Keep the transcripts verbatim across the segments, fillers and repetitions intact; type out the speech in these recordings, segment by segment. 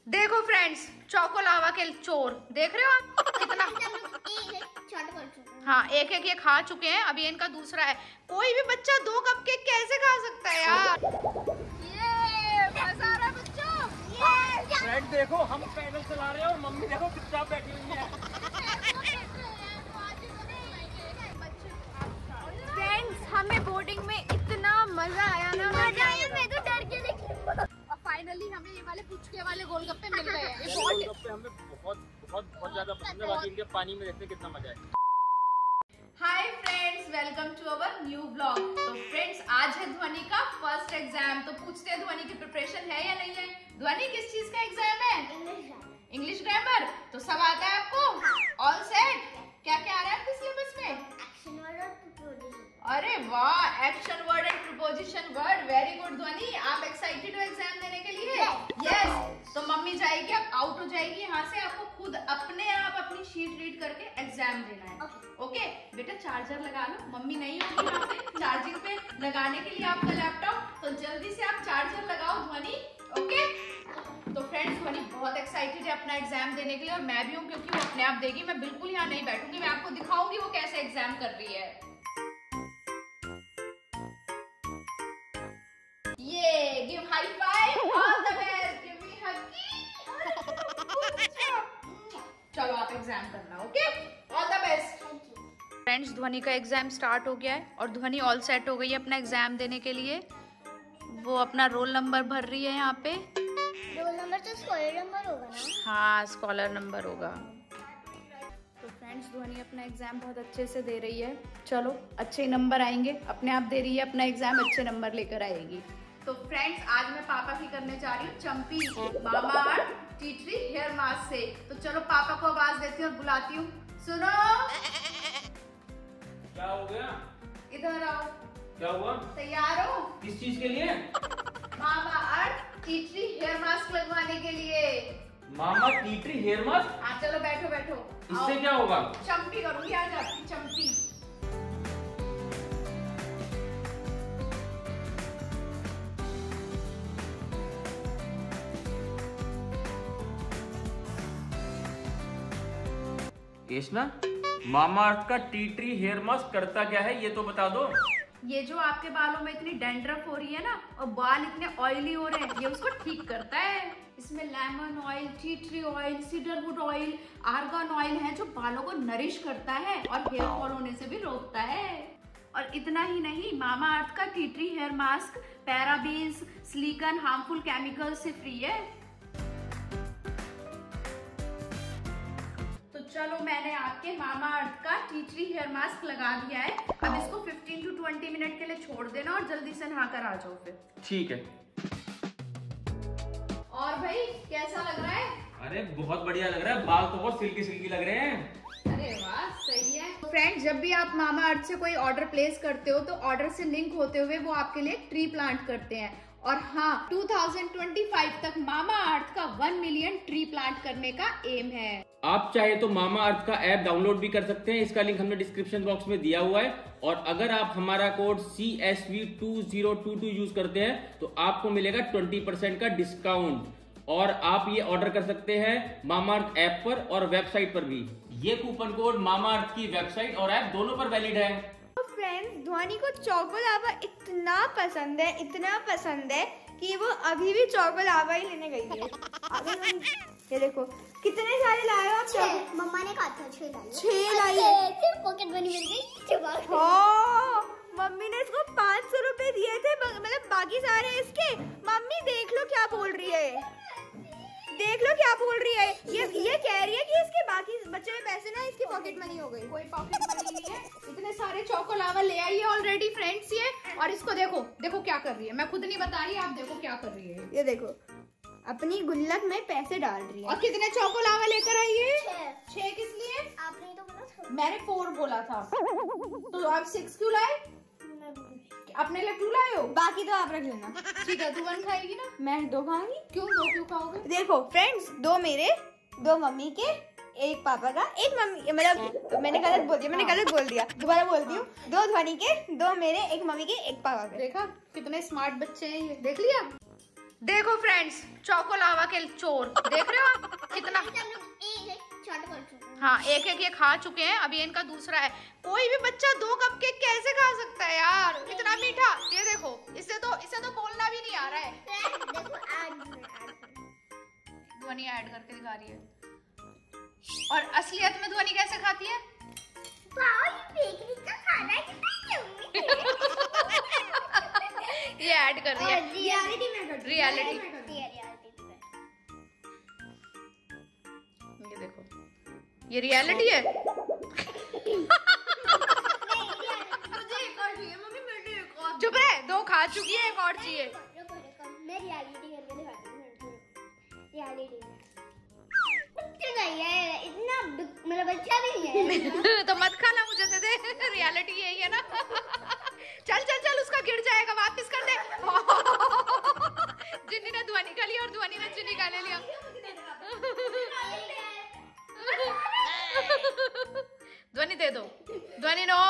देखो friends, choco lava के चोर देख रहे हो आप कितना। हाँ, एक एक ये खा चुके हैं, अभी इनका दूसरा है। कोई भी बच्चा दो कप केक कैसे खा सकता है यार। ये मजा आ रहा है बच्चों। ये फ्रेंड देखो, हम पैदल चला रहे हैं और मम्मी देखो चुपचाप बैठी हुई है। फ्रेंड्स, हमें बोर्डिंग में इतना मजा आया ना, मजा आया, मैं तो डर के निकली। फाइनली हमें ये वाले पुचके वाले गोलगप्पे मिल गए हैं। ये गोलगप्पे हमें बहुत बहुत बहुत ज्यादा पसंद है, बाकी इनके पानी में देखते कितना मजा है। Hi friends, welcome to our new blog. तो फ्रेंड्स, आज है ध्वनि का फर्स्ट एग्जाम। तो पूछते हैं ध्वनि की प्रिपरेशन है या नहीं है। ध्वनि, किस चीज का एग्जाम है? English grammar. तो सब आता है आपको? All set? क्या क्या आ रहा है आपके सिलेबस में? अरे वाह, action word and preposition word, very good Dhwani. आप एक्साइटेड हो एग्जाम देने के लिए? यस। तो मम्मी जाएगी, अब आउट हो जाएगी यहाँ से। आपको खुद अपने आप अपनी शीट रीड करके एग्जाम देना है। ओके बेटा, चार्जर लगा लो, मम्मी नहीं होगी यहाँ पे चार्जिंग पे लगाने के लिए आपका लैपटॉप। तो जल्दी से आप चार्जर लगाओ ध्वनि। ओके, तो फ्रेंड्स, ध्वनि बहुत एक्साइटेड है अपना एग्जाम देने के लिए, और मैं भी हूँ, क्योंकि वो अपने आप देगी। मैं बिल्कुल यहाँ नहीं बैठूंगी, मैं आपको दिखाऊंगी वो कैसे एग्जाम कर रही है। ये give high five, all the best, give me huggy. चलो आप एग्जाम करना। Okay, all the best. Friends, Dhwani का एग्जाम स्टार्ट हो गया है और ध्वनि ऑल सेट हो गई है अपना एग्जाम देने के लिए। वो अपना रोल नंबर भर रही है यहाँ पे। रोल नंबर तो स्कॉलर नंबर होगा ना? हाँ, स्कॉलर नंबर होगा। तो फ्रेंड्स, ध्वनि अपना एग्जाम बहुत अच्छे से दे रही है। चलो, अच्छे नंबर आएंगे, अपने आप दे रही है अपना एग्जाम, अच्छे नंबर लेकर आएगी। तो फ्रेंड्स, आज मैं पापा की करने जा रही हूँ champi Mamaearth tea tree hair mask से। तो चलो पापा को आवाज देती हूँ और बुलाती हूँ। सुनो, क्या हो गया? इधर आओ। क्या हुआ? तैयार हो? किस चीज के लिए? Mamaearth tea tree hair mask लगवाने के लिए। Mama tea tree hair mask? हाँ, चलो बैठो बैठो। इससे क्या होगा? चंपी करूंगी आज आपकी, चंपी। कृष्णा, मामा अर्थ का टी ट्री हेयर मास्क करता क्या है, ये तो बता दो। ये जो आपके बालों में इतनी डैंड्रफ हो रही है ना, और बाल इतने ऑयली हो रहे हैं, ये उसको ठीक करता है। इसमें lemon oil, tea tree oil, cedarwood oil, argan oil है, जो बालों को नरिश करता है और हेयर फॉल होने से भी रोकता है। और इतना ही नहीं, मामा अर्थ का tea tree hair mask parabens, silicone, harmful chemical से फ्री है। तो चलो, मैंने आपके मामा अर्थ का टी ट्री हेयर मास्क लगा दिया है। अब इसको फिफ्टीन टू ट्वेंटी मिनट के लिए छोड़ देना और जल्दी से नहा कर आ जाओ फिर। ठीक है। और भाई, कैसा लग रहा है? अरे बहुत बढ़िया लग रहा है, बाल तो बहुत सिल्की सिल्की लग रहे हैं। अरे वाह, सही है। फ्रेंड्स, जब भी आप मामा अर्थ से कोई ऑर्डर प्लेस करते हो, तो ऑर्डर से लिंक होते हुए वो आपके लिए ट्री प्लांट करते हैं। और हाँ, टू थाउजेंड ट्वेंटी फाइव तक मामा अर्थ का वन मिलियन ट्री प्लांट करने का एम है। आप चाहे तो मामा अर्थ का ऐप डाउनलोड भी कर सकते हैं, इसका लिंक हमने डिस्क्रिप्शन बॉक्स में दिया हुआ है। और अगर आप हमारा code C S V two zero two two use करते हैं तो आपको मिलेगा ट्वेंटी परसेंट का डिस्काउंट। और आप ये ऑर्डर कर सकते हैं मामा अर्थ ऐप पर और वेबसाइट पर भी। ये कूपन कोड मामा अर्थ की वेबसाइट और ऐप दोनों पर वैलिड है। फ्रेंड्स, ध्वनि को चोको लावा इतना पसंद है, इतना पसंद है कि वो अभी भी चोको लावा ही लेने गई है। अभी ये देखो कितने सारे लाए हो आप? मम्मा ने कहा था छह लाई। छह लाई है। पॉकेट मनी मिल गई। हाँ, मम्मी ने इसको पाँच सौ रुपए दिए थे, मतलब बाकी सारे इसके। मम्मी देख लो क्या बोल रही है, देख लो क्या बोल रही है। ये ये कह रही है कि इसके बाकी बचे हुए पैसे ना इसकी पॉकेट मनी हो गई। कोई पॉकेट मनी नहीं है, इतने सारे चोको लावा ले आई है ऑलरेडी फ्रेंड्स ये। और इसको देखो, देखो क्या कर रही है। मैं खुद नहीं बता रही, आप देखो क्या कर रही है। ये देखो, अपनी गुल्लक में पैसे डाल रही है। और कितने चोको लावा लेकर आई है? छह। छह किस लिए? आपने तो बोला था। मैंने फोर बोला था। तो आप सिक्स क्यों लाए? अपने लिए टू लाए हो? बाकी तो आप रख लेना। ठीक है, तू वन खाएगी ना? मैं दो खाऊंगी। क्यों दो क्यों खाओगे? देखो फ्रेंड्स, दो मेरे, दो मम्मी के, एक पापा का, एक मम्मी, मतलब मैंने गलत बोल दिया, मैंने गलत बोल दिया, दोबारा बोलती हूँ। दो ध्वनि के, दो मेरे, एक मम्मी के, एक पापा के। देखा कितने स्मार्ट बच्चे हैं ये, देख लिया। देखो फ्रेंड्स, चोको लावा के चोर देख रहे हो आप कितना। हाँ, एक एक ये खा चुके हैं, अभी इनका दूसरा है। कोई भी बच्चा दो कपकेक कैसे खा सकता है यार, इतना मीठा। ये देखो, इससे तो इसे तो बोलना भी नहीं आ रहा है। ध्वनि ऐड करके दिखा रही है। और असलियत में ध्वनि कैसे खाती है? ये ऐड कर रही है, रियलिटी में कर रियलिटी। ये देखो, ये रियलिटी है। चुप रहे, दो खा चुकी है, एक और चाहिए। मैं रियलिटी करके दिखाती हूँ। रियलिटी नहीं है, इतना मतलब अच्छा नहीं है। तो मत खाना, मुझे दे दे। रियलिटी यही है ना। चल चल चल, उसका गिर जाएगा, वापस कर दे। जिन्नी ने ध्वनि का लिया और ध्वनि ने चुनी का ले लिया। ध्वनि दे दो, ध्वनि नो।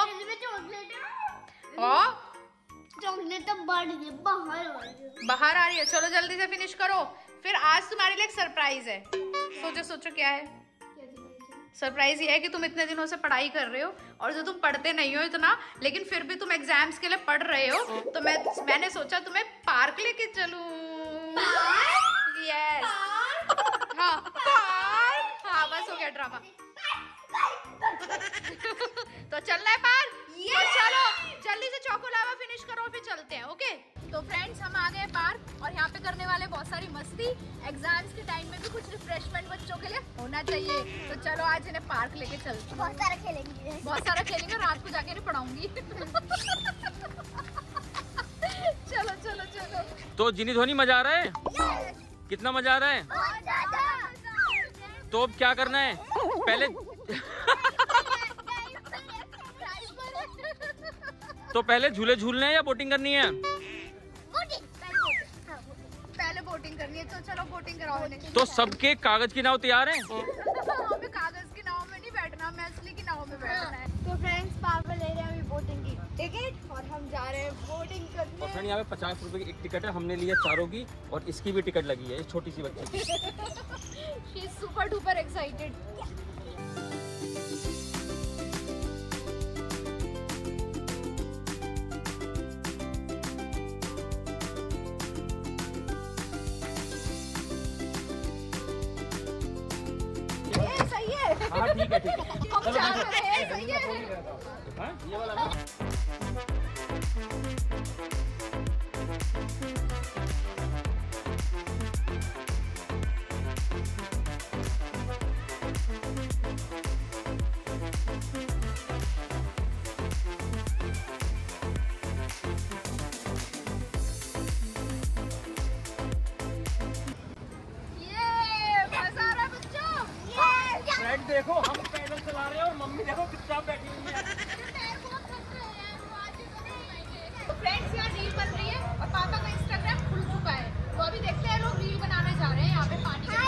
चॉकलेट तो बढ़ गई, बाहर बाहर आ रही है। चलो जल्दी से फिनिश करो, फिर आज तुम्हारे लिए एक सरप्राइज है। सोचो सोचो क्या है। सरप्राइज ये है कि तुम इतने दिनों से पढ़ाई कर रहे हो, और जो तुम पढ़ते नहीं हो इतना, लेकिन फिर भी तुम एग्जाम्स के लिए पढ़ रहे हो, तो मैं मैंने सोचा तुम्हें पार्क लेके चलूं। यस, हाँ पार्क। हाँ बस हो गया ड्रामा। तो चलना है पार्क। तो चलो जल्दी से चोको लावा फिनिश करो, फिर चलते हैं। ओके, तो फ्रेंड्स हम आ गए पार्क, और यहाँ पे करने वाले बहुत सारी मस्ती। एग्जाम्स के टाइम में भी कुछ रिफ्रेशमेंट बच्चों के लिए होना चाहिए। तो चलो आज इन्हें पार्क लेके चलते हैं। बहुत सारा खेलेंगे, बहुत सारा खेलेंगे, रात को जाके नहीं पढ़ाऊंगी। चलो चलो चलो। तो जिनी ध्वनि मजा आ रहा है? कितना मजा आ रहा है? बहुत ज्यादा। तो अब क्या करना है? पहले तो पहले झूले झूलने हैं या बोटिंग करनी है? पहले बोटिंग करनी है, तो चलो बोटिंग कराओ इन्हें। तो सबके कागज की नाव तैयार है? हमें कागज की नाव में नहीं बैठना, हमें असली की नाव में बैठना है। तो फ्रेंड्स, पापा ले रहे हैं अभी बोटिंग की टिकट, और हम जा रहे हैं बोटिंग करने। और फ्रेंड यहाँ पे पचास रुपए की एक टिकट है, हमने लिया चारों की, और इसकी भी टिकट लगी है, इस छोटी सी बच्ची की। She is super duper excited. सही है। हाँ ठीक है ठीक है, हम चलो जा बैठो। रहे हैं, सही है। हाँ, ये वाला ना? फ्रेंड देखो, हम पैदल चला रहे हैं और मम्मी देखो चुपचाप बैठी हुई है। फ्रेंड्स, यहाँ रील बन रही है, और पापा का इंस्टाग्राम खुल चुका है, तो अभी देखते हैं लोग रील बनाने जा रहे हैं यहाँ पे पानी के।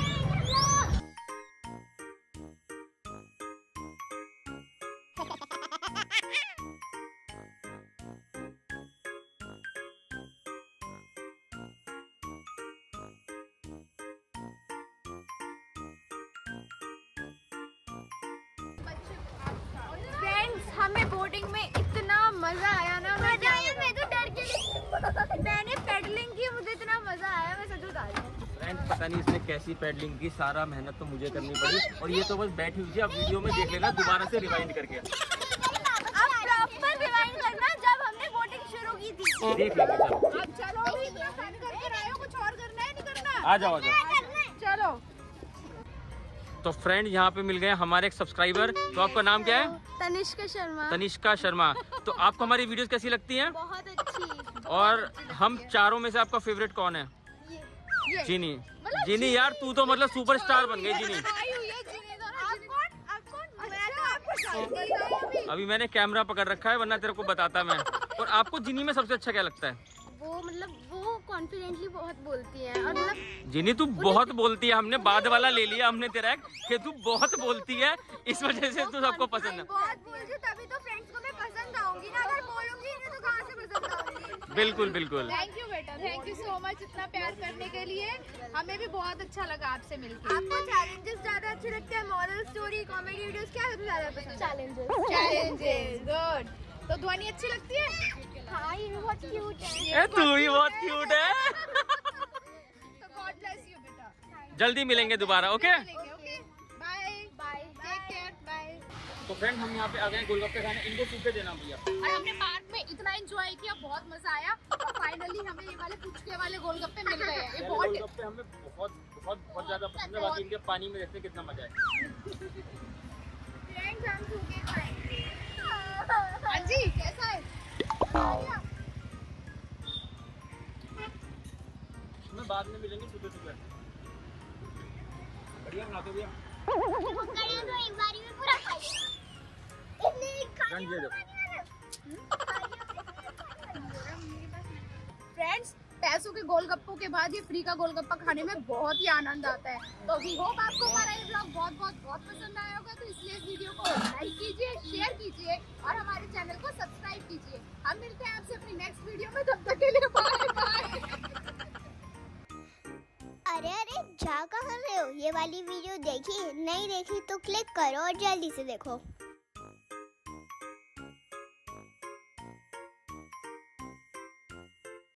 फ्रेंड्स, हमें बोटिंग में इतना मजा आया ना, मजा आया। मैं तो डर के मैंने पेडलिंग की, मुझे इतना मजा आया, मैं सच बता रही हूँ। फ्रेंड पता नहीं इसने कैसी पैडलिंग की, सारा मेहनत तो मुझे करनी पड़ी, और ये तो बस बैठी हुई थी। आप वीडियो में देख लेना दोबारा से रिवाइंड करके। अब प्रॉपर रिवाइंड करना जब हमने बोटिंग शुरू की थी। देख लेंगे, चलो अब चलो, अभी इतना फन करके आए हो, कुछ और करना है नहीं करना? आ जाओ आ जाओ। चलो। तो फ्रेंड यहाँ पे मिल गए हमारे एक सब्सक्राइबर। तो आपका नाम क्या है? तनिष्का शर्मा। तनिष्का शर्मा। तो आपको हमारी वीडियोस कैसी लगती हैं? बहुत अच्छी। और हम चारों में से आपका फेवरेट कौन है? ये जीनी। जीनी यार, तू तो मतलब सुपरस्टार बन गई जीनी। आई हुई है जीनी तो ना। आप कौन? आप कौन? मैं तो आपको जानती हूँ। अभी मैंने कैमरा पकड़ रखा है, वरना तेरे को बताता मैं। और आपको जीनी में सबसे अच्छा क्या लगता है? वो मतलब वो कॉन्फिडेंटली बहुत बोलती है और मतलब जिनी तू बहुत बोलती है, हमने बाद वाला ले लिया हमने तेरा कि तू बहुत बोलती है, इस वजह से तू सबको पसंद है। बहुत बोलती हूँ तभी तो फ्रेंड्स को मैं पसंद आऊंगी ना, अगर बोलूंगी नहीं तो कहाँ से पसंद आऊंगी। बिल्कुल बिल्कुल। थैंक यू बेटा, थैंक यू सो मच इतना प्यार करने के लिए, हमें भी बहुत अच्छा लगा आपसे मिलकर। आपको चैलेंजेस ज्यादा अच्छे लगते हैं, मॉरल स्टोरी, कॉमेडी वीडियोस, क्या सबसे ज्यादा पसंद? चैलेंजेस। Challenges, good. तो ध्वनि अच्छी लगती है? हाँ, ये भी बहुत क्यूट है। ए, तू भी बहुत क्यूट है। तो गॉड ब्लेस यू बेटा। जल्दी मिलेंगे दोबारा, okay okay, bye bye, take care, bye. तो फ्रेंड हम यहाँ पे आ गए गोलगप्पे खाने, इनको सूखे देना भैया। और हमने पार्क में इतना एंजॉय किया, बहुत मजा आया और फाइनली हमें ये वाले पुचके वाले गोलगप्पे मिल गए हैं। ये बहुत गोलगप्पे हमें बहुत बहुत बहुत ज्यादा पसंद है, बाकी इनके पानी में देखते कितना मजा है। फ्रेंड्स हम सूखे खाएंगे। हाँ जी, कैसा है? हमें बाद में मिलेंगे सुबह सुबह। बढ़िया बनाते भैया। कड़ियों तो एक बारी में पूरा खाइए। इतनी रंग दे दो। फ्रेंड्स, पैसों के गोलगप्पों के बाद ये फ्री का गोलगप्पा खाने में बहुत ही आनंद आता है। तो वी होप आपको हमारा ये ब्लॉग बहुत बहुत बहुत पसंद आया होगा, तो इसलिए इस वीडियो को लाइक कीजिए, शेयर कीजिए और हमारे चैनल को सब्सक्राइब कीजिए। हम मिलते हैं आपसे अपनी नेक्स्ट वीडियो में, तब तक के लिए बाय बाय। अरे अरे जा कहाँ रहे हो? ये वाली वीडियो देखी? नहीं देखी तो क्लिक करो और जल्दी से देखो।